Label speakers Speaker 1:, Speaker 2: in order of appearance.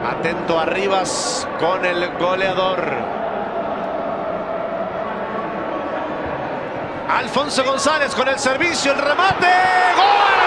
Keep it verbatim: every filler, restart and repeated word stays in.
Speaker 1: Atento a Rivas con el goleador. Alfonso González con el servicio, el remate. ¡Gol!